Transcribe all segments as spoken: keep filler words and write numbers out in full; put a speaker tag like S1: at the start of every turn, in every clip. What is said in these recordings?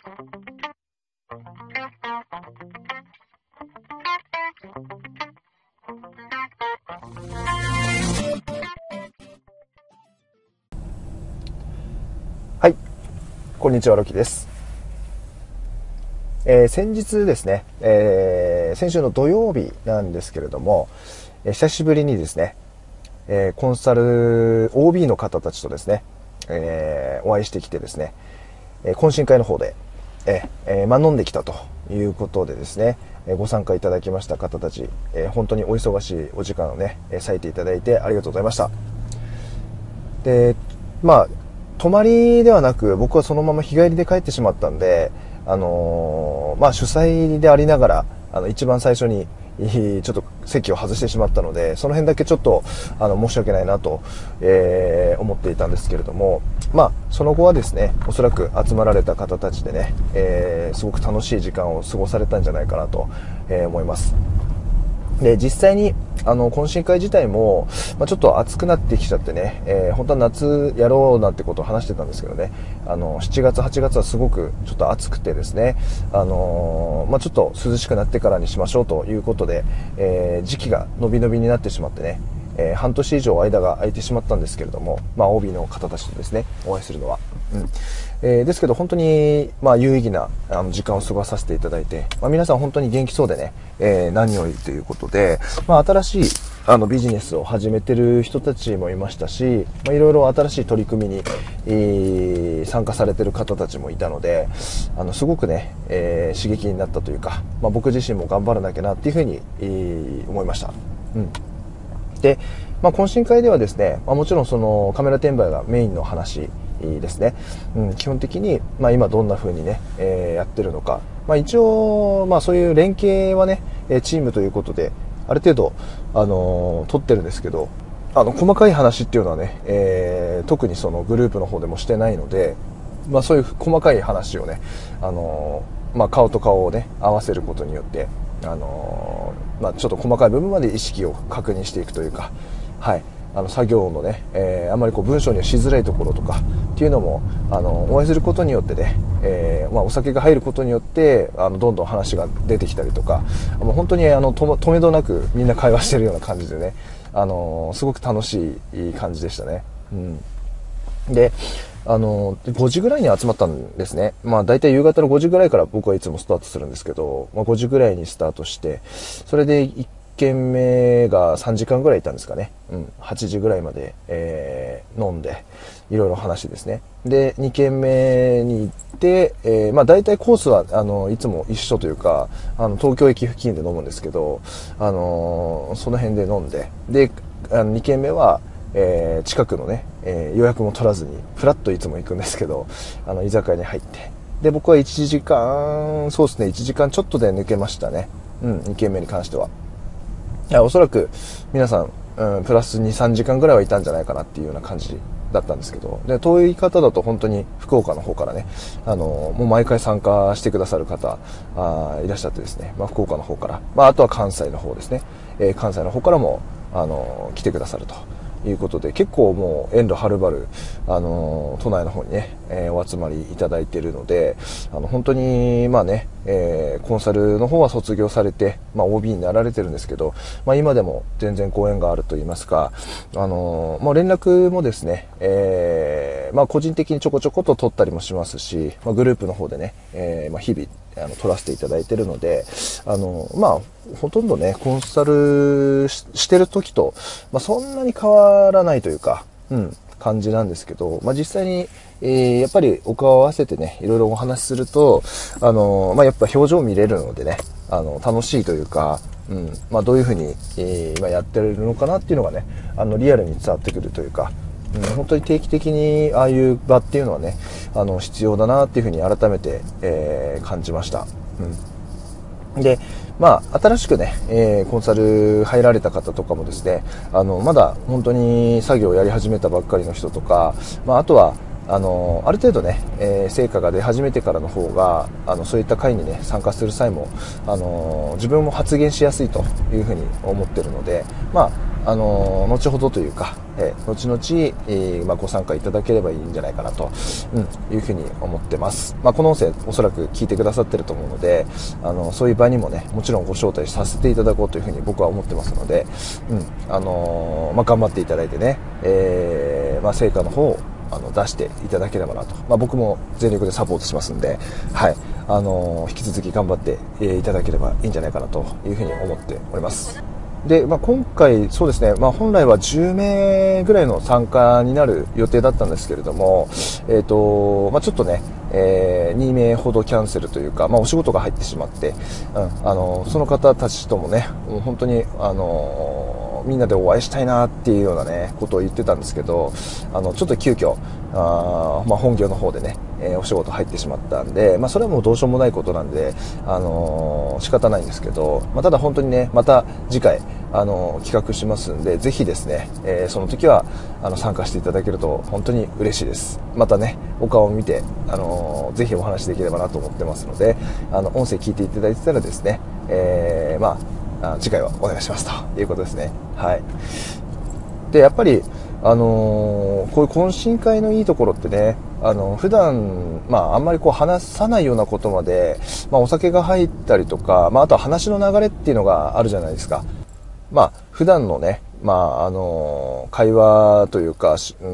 S1: はい、こんにちは、ロキです。えー、先日ですね、えー、先週の土曜日なんですけれども、えー、久しぶりにですね、えー、コンサル オービー の方たちとですね、えー、お会いしてきてですね、えー、懇親会の方で、えーえーまあ、飲んできたということでですね、えー、ご参加いただきました方たち、えー、本当にお忙しいお時間をね、えー、割いていただいてありがとうございました。で、まあ泊まりではなく、僕はそのまま日帰りで帰ってしまったんで、あのー、まあ主催でありながら、あの一番最初にちょっと席を外してしまったので、その辺だけちょっとあの申し訳ないなと、えー、思っていたんですけれども、まあその後はですね、おそらく集まられた方たちでね、えー、すごく楽しい時間を過ごされたんじゃないかなと、えー、思います。で、実際にあの懇親会自体も、まあ、ちょっと暑くなってきちゃってね、えー、本当は夏やろうなんてことを話してたんですけどね、あのしちがつはちがつはすごくちょっと暑くてですね、あのーまあ、ちょっと涼しくなってからにしましょうということで、えー、時期が伸び伸びになってしまってね、えー、半年以上間が空いてしまったんですけれども、まあ、オービー の方たちとですねお会いするのは、うんえー、ですけど本当に、まあ、有意義なあの時間を過ごさせていただいて、まあ、皆さん本当に元気そうでね、えー、何よりということで、まあ、新しいあのビジネスを始めてる人たちもいましたし、まあ、いろいろ新しい取り組みに、えー、参加されてる方たちもいたので、あのすごくね、えー、刺激になったというか、まあ、僕自身も頑張らなきゃなっていうふうに、えー、思いました。うんで、まあ、懇親会ではですね、まあ、もちろんそのカメラ転売がメインの話ですね、うん、基本的に、まあ、今どんな風にね、えー、やってるのか、まあ、一応、まあ、そういう連携はねチームということである程度、あのー、取ってるんですけど、あの細かい話っていうのはね、えー、特にそのグループの方でもしてないので、まあ、そういう細かい話をね、あのーまあ、顔と顔をね合わせることによって、あのーまあ、ちょっと細かい部分まで意識を確認していくというか、はい、あの作業のね、えー、あまりこう文章にはしづらいところとかっていうのも、あのお会いすることによってね、えーまあ、お酒が入ることによってあのどんどん話が出てきたりとか、もう本当にあのと止めどなくみんな会話してるような感じでね、あのすごく楽しい感じでしたね。うん、であのごじぐらいに集まったんですね。まあ大体夕方のごじぐらいから僕はいつもスタートするんですけど、まあ、ごじぐらいにスタートして、それでいっけんめがさんじかんぐらいいたんですかね。うん、はちじぐらいまで、えー、飲んでいろいろ話ですね。でにけんめに行って、えー、まあ大体コースはあのいつも一緒というか、あの東京駅付近で飲むんですけど、あのー、その辺で飲んで、であのにけんめはえー、近くのね、えー、予約も取らずにフラッといつも行くんですけど、あの居酒屋に入って、で僕はいちじかん、そうですねいちじかんちょっとで抜けましたね。うん、にけんめに関しては。いやおそらく皆さん、うん、プラスにさんじかんぐらいはいたんじゃないかなっていうような感じだったんですけど、で遠い方だと本当に福岡の方からね、あのもう毎回参加してくださる方あいらっしゃってですね、まあ、福岡の方から、まあ、あとは関西の方ですね、えー、関西の方からもあの来てくださるということで、結構もう遠路はるばる、あの都内の方にね、えー、お集まりいただいているので、あの本当にまあね、えー、コンサルの方は卒業されて、まあ、オービー になられてるんですけど、まあ、今でも全然ご縁があると言いますか、あのまあ、連絡もですね、えーまあ、個人的にちょこちょこと取ったりもしますし、まあ、グループの方でね、えーまあ、日々あの取らせていただいているので、あのまあほとんどねコンサル し, してる時と、まあ、そんなに変わらないというか、うん、感じなんですけど、まあ、実際に、えー、やっぱりお顔を合わせてねいろいろお話しすると、あのまあ、やっぱ表情見れるのでね、あの楽しいというか、うんまあ、どういうふうに、えー、今やってるのかなっていうのがね、あのリアルに伝わってくるというか、うん、本当に定期的にああいう場っていうのはね、あの必要だなっていうふうに改めて、えー、感じました。うん、で、まあ、新しくね、えー、コンサル入られた方とかもですね、あのまだ本当に作業をやり始めたばっかりの人とか、まあ、あとはあのある程度ね、えー、成果が出始めてからの方が、あのそういった会にね参加する際も、あの自分も発言しやすいというふうに思ってるので、まああの後ほどというか、えー、後々、えーまあ、ご参加いただければいいんじゃないかなと、うん、いうふうに思ってます。まあ、この音声おそらく聞いてくださってると思うので、あのそういう場にもね、もちろんご招待させていただこうというふうに僕は思ってますので、うん、あのー、まあ、頑張っていただいてね、えーまあ、成果の方をあの出していただければなと、まあ、僕も全力でサポートしますんで、はい、あのー、引き続き頑張って、えー、いただければいいんじゃないかなというふうに思っております。で、まあ、今回そうですね、まあ、本来はじゅうめいぐらいの参加になる予定だったんですけれども、えーとまあ、ちょっとね、えー、にめいほどキャンセルというか、まあ、お仕事が入ってしまって、うん、あのその方たちともね、もう本当にあのみんなでお会いしたいなっていうようなねことを言ってたんですけど、あのちょっと急遽あ、まあ、本業の方でね、えー、お仕事入ってしまったんで、まあ、それはもうどうしようもないことなんで、あのー、仕方ないんですけど、まあ、ただ本当にね、また次回あの企画しますんで、ぜひですね、えー、その時はあの参加していただけると本当に嬉しいです。またね、お顔を見て、あのー、ぜひお話できればなと思ってますので、あの音声聞いていただいてたらですね、えー、まあ次回はお願いしますということですね。はい。で、やっぱりあのー、こういう懇親会のいいところってね、あの普段、まあ、あんまりこう話さないようなことまで、まあ、お酒が入ったりとか、まあ、あとは話の流れっていうのがあるじゃないですか。まあ、普段のね、まあ、あの会話というか、うん、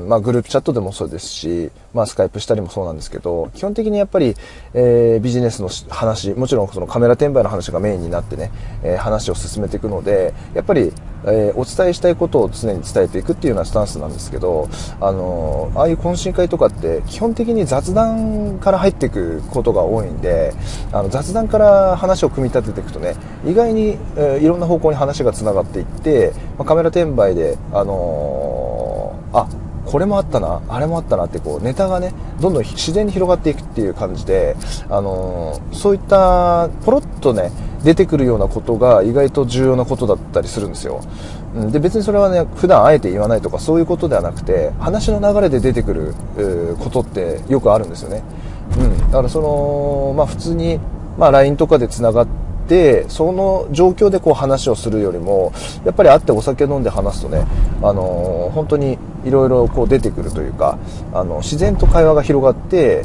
S1: まあ、グループチャットでもそうですし、まあ、スカイプしたりもそうなんですけど、基本的にやっぱり、えー、ビジネスの話、もちろんそのカメラ転売の話がメインになってね、えー、話を進めていくので、やっぱり、えー、お伝えしたいことを常に伝えていくっていうようなスタンスなんですけど、あのー、ああいう懇親会とかって基本的に雑談から入っていくことが多いんで、あの雑談から話を組み立てていくとね、意外に、えー、いろんな方向に話がつながっていって、まあ、カメラ転売で、あのー、あこれもあったな、あれもあったなってこうネタがねどんどん自然に広がっていくっていう感じで、あのー、そういったポロッとね出てくるようなことが意外と重要なことだったりするんですよ。で、別にそれはね普段あえて言わないとかそういうことではなくて、話の流れで出てくることってよくあるんですよね。うん、だからそのまあ普通に、まあ、ライン とかでつながってでその状況でこう話をするよりも、やっぱり会ってお酒飲んで話すとね、あのー、本当にいろいろこう出てくるというか、あの自然と会話が広がって、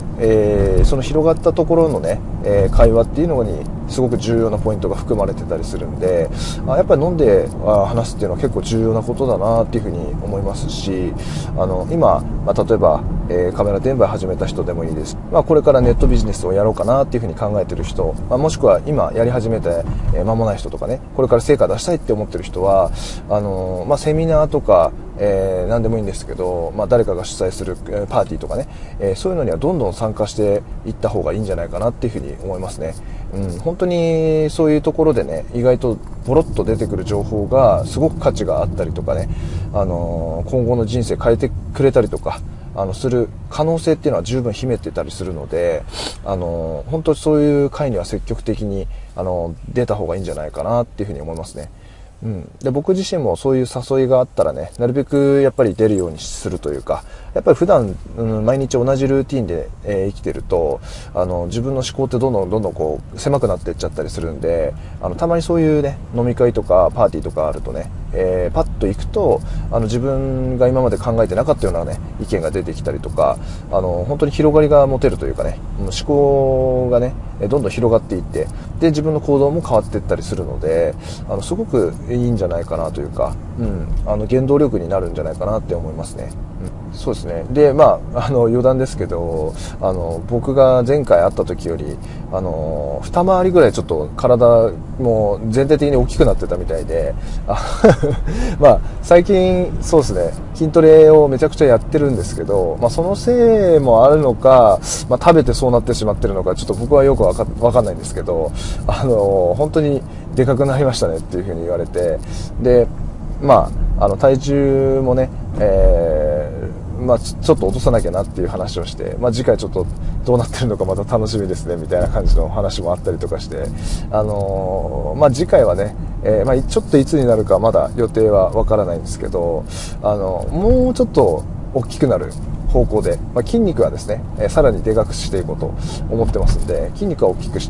S1: えー、その広がったところのね、えー、会話っていうのにすごく重要なポイントが含まれてたりするんで、あやっぱり飲んで話すっていうのは結構重要なことだなっていうふうに思いますし、あの今、まあ、例えば、えー、カメラ転売始めた人でもいいです、まあ、これからネットビジネスをやろうかなっていうふうに考えてる人、まあ、もしくは今やり始めて間もない人とかね、これから成果出したいって思ってる人はあのーまあ、セミナーとか、えー、何でもいいんですけど、まあ、誰かが主催するパーティーとかね、えー、そういうのにはどんどん参加していった方がいいんじゃないかなっていうふうに思いますね。うん、本当にそういうところでね、意外とポロッと出てくる情報がすごく価値があったりとかね、あのー、今後の人生変えてくれたりとかあのする可能性っていうのは十分秘めてたりするので、あの本当そういう会には積極的にあの出た方がいいんじゃないかなっていうふうに思いますね。うん、で僕自身もそういう誘いがあったらね、なるべくやっぱり出るようにするというか、やっぱり普段、うん、毎日同じルーティンで、えー、生きてると、あの自分の思考ってどんどんどんどんこう狭くなっていっちゃったりするんで、あのたまにそういうね飲み会とかパーティーとかあるとね、えー、パッと行くとあの自分が今まで考えてなかったようなね意見が出てきたりとか、あの本当に広がりが持てるというかね、思考がねどんどん広がっていって、で自分の行動も変わっていったりするので、あのすごくいいんじゃないかなというか、うん、あの原動力になるんじゃないかなって思いますね。うん、そうですね。で、まあ、あの余談ですけど、あの僕が前回会った時よりあの二回りぐらいちょっと体も全体的に大きくなってたみたいで、あまあ最近そうですね、筋トレをめちゃくちゃやってるんですけど、まあ、そのせいもあるのか、まあ、食べてそうなってしまってるのかちょっと僕はよくわかわかんないんですけど、あの本当にでかくなりましたねっていう風に言われて、でまああの体重もね、えーまあ、ちょっと落とさなきゃなっていう話をして、まあ、次回ちょっとどうなってるのかまた楽しみですねみたいな感じの話もあったりとかして、あのーまあ、次回はね、えーまあ、ちょっといつになるかまだ予定はわからないんですけど、あのもうちょっと大きくなる方向で、まあ、筋肉はですね、えー、さらにでかくしていこうと思ってますんで、筋肉は大きくして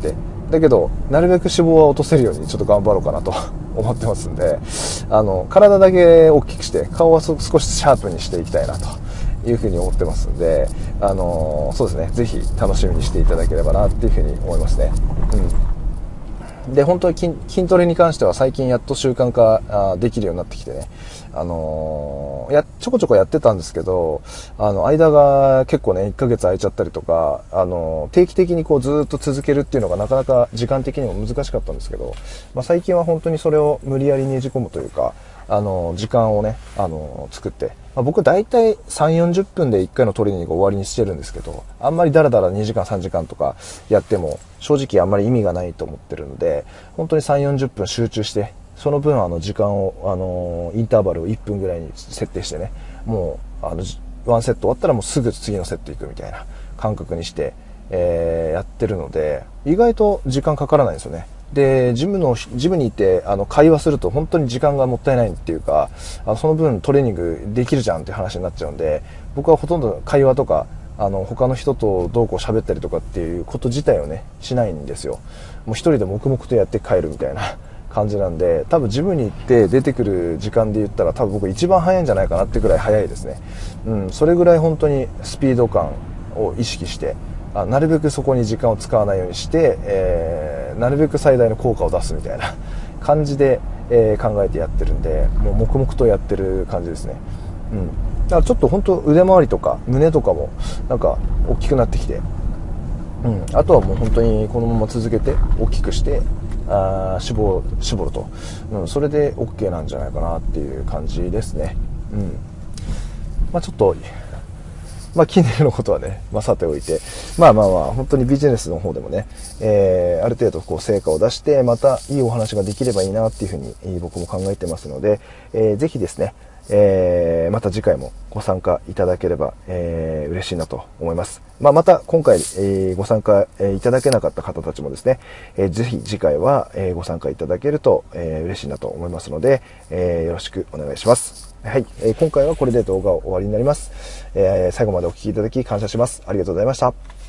S1: だけどなるべく脂肪は落とせるようにちょっと頑張ろうかなと思ってますんで、あの体だけ大きくして顔は少しシャープにしていきたいなというふうに思ってますんで、あのそうですね、ぜひ楽しみにしていただければなっていうふうに思いますね。うん、で本当に 筋, 筋トレに関しては最近やっと習慣化できるようになってきてね、あのー、やちょこちょこやってたんですけど、あの間が結構ねいっかげつ空いちゃったりとか、あのー、定期的にこうずっと続けるっていうのがなかなか時間的にも難しかったんですけど、まあ、最近は本当にそれを無理やりねじ込むというか、あのー、時間をね、あのー、作って、まあ、僕大体さんじゅうよんじゅっぷんでいっかいのトレーニングを終わりにしてるんですけど、あんまりダラダラにじかんさんじかんとかやっても正直あんまり意味がないと思ってるので、本当にさんじゅうよんじゅっぷん集中して、その分あの時間を、あのインターバルをいっぷんぐらいに設定してね、もうあのワンセット終わったらもうすぐ次のセット行くみたいな感覚にして、えー、やってるので、意外と時間かからないんですよね。でジムのジムに行ってあの会話すると本当に時間がもったいないっていうか、あのその分トレーニングできるじゃんっていう話になっちゃうんで、僕はほとんど会話とかあの他の人とどうこう喋ったりとかっていうこと自体をねしないんですよ。もう一人で黙々とやって帰るみたいな感じなんで、多分ジムに行って出てくる時間で言ったら多分僕一番早いんじゃないかなってくらい早いですね。うん、それぐらい本当にスピード感を意識して、あなるべくそこに時間を使わないようにして、えー、なるべく最大の効果を出すみたいな感じで、えー、考えてやってるんで、もう黙々とやってる感じですね。うん、だからちょっと本当腕回りとか胸とかもなんか大きくなってきて、うん、あとはもう本当にこのまま続けて大きくしてあ脂肪絞ると、うん、それで OK なんじゃないかなっていう感じですね。うん、まあちょっとまあ筋肉のことはね、まあ、さておいて、まあまあまあ本当にビジネスの方でもね、えー、ある程度こう成果を出してまたいいお話ができればいいなっていうふうに僕も考えてますので、えー、ぜひですね、えー、また次回もご参加いただければ、えー、嬉しいなと思います。まあ、また今回、えー、ご参加、えー、いただけなかった方たちもですね、えー、ぜひ次回は、えー、ご参加いただけると、えー、嬉しいなと思いますので、えー、よろしくお願いします。はい、えー、今回はこれで動画を終わりになります。えー、最後までお聞きいただき感謝します。ありがとうございました。